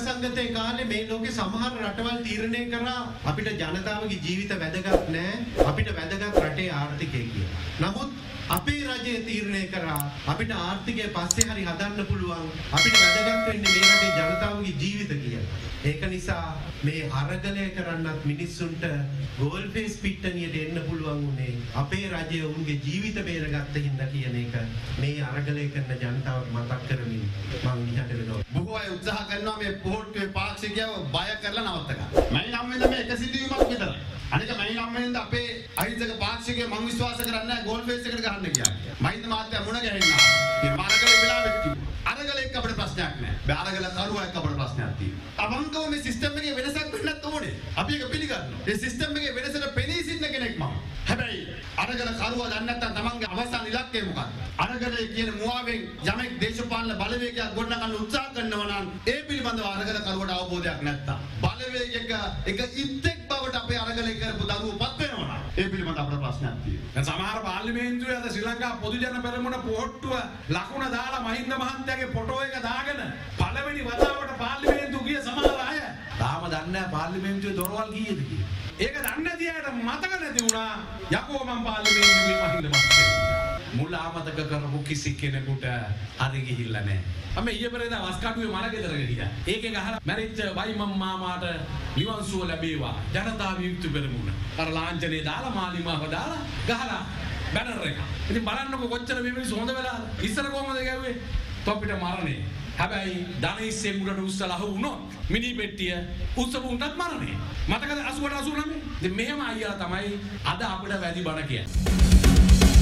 සංගතයේ කාලේ මේ ලෝකේ සමහර රටවල් තීරණය කරා අපිට ජනතාවගේ ජීවිත වැදගත් නැහැ. අපිට වැදගත් රටේ ආර්ථිකය කියලා. නමුත් අපේ රජය තීරණය කරා අපිට ආර්ථිකය පස්සේ හරි හදන්න පුළුවන්. අපිට වැදගත් වෙන්නේ මේ රටේ ජනතාවගේ ජීවිත කියලා. ඒක නිසා මේ අරගලය කරන්නත් මිනිස්සුන්ට ගෝල් ෆේස් පිට්ටනියට එන්න පුළුවන් උනේ අපේ රජය උන්ගේ ජීවිත බේරගත්ත හින්දා කියන එක මේ අරගලය කරන ජනතාවට මතක් කරමින් මම නිහඬ වෙනවා. බොහෝ අය උත්සාහ කරනවා මේ පොහොට්ටුවේ පාක්ෂිකයව බය කරලා නවත්ත ගන්න. මම නම් වෙන මේ එක සිදුවීමක් විතරයි. අනික මම නම් වෙනද අපේ අහිංසක පාක්ෂිකයව මම විශ්වාස කරන්නේ නැහැ ගෝල් ෆේස් එකට ගහන්න කියලා. මහින්ද මාත්‍යා මුණ ගැහෙන්නා. මේ අරගලේ වෙලාවෙත් කිව්වා. අරගල එක්ක අපිට ප්‍රශ්නයක් නැහැ. මේ අරගල කරුවා එක්ක අපිට ප්‍රශ්නයක් තියෙනවා. අවංකව මේ සිස්ටම් එකේ වෙනසක් වෙන්නත් ඕනේ. අපි ඒක පිළිගන්නවා. මේ සිස්ටම් එකේ වෙනසට පෙනී සිටින කෙනෙක් මම. හැබැයි අරගල කරුවා දන්නේ නැත්නම් තමන්ගේ අවසාන ඉලක්කය මොකක්ද? අරගලේ කියන මුවාවෙන් යමෙක් දේශපාලන බලවේගයක් ගොඩනගන්න උත්සාහ කරනවා නම් ඒ පිළිබඳව අරගල කරුවට අවබෝධයක් නැත්තම් බලවේගයක එක ඉත්තෙක් බවට අපේ අරගලේ කරපු දරුවෝපත් වෙනවා නම් ඒ පිළිබඳව අපිට ප්‍රශ්නයක් තියෙනවා. දැන් සමහර පාර්ලිමේන්තුවේ අද ශ්‍රී ලංකා පොදු ජන පෙරමුණ පොහොට්ටුව ලකුණ දාලා මහින්ද මහත්තයාගේ ෆොටෝ එක දාගෙන පළවෙනි වතාවට පාර්ලිමේන්තුව ගිය සමහර අය තාම දන්නේ නැහැ පාර්ලිමේන්තුවේ දොරවල් කීයද කියලා. ඒක දන්නේ නැති අයට මතක නැති වුණා යකෝ මම පාර්ලිමේන්තුවේ මහින්ද මහත්තයා. මුල ආමතක කරපු කිසි කෙනෙකුට හරි ගිහිල්ලා නැහැ. මම ඊයේ පෙරේදා වස්කටුවේ මල ගෙදරක ගියා. ඒකෙන් අහලා මැරිච්ච වයිමම් මාමාට නිවන් සුව ලැබේවා. ජනතා විමුක්ති පෙරමුණ. අර ලාංඡනේ දාලා මාලිමාව දාලා ගහලා බැනර් එක. ඉතින් බලන්නකො කොච්චර මේ මිනිස්සු හොඳ වෙලාද? ඉස්සර කොහමද ගැව්වේ? තොපිට මරණේ. හැබැයි ධනෙස්සේ මුලට උස්සලා වුණොත් මිනි පෙට්ටිය උස්සපුන්ටත් මරණේ. මතකද 88 89? ඉතින් මෙහෙම අයියලා තමයි අද අපිට වැඩි බණ කියන්නේ.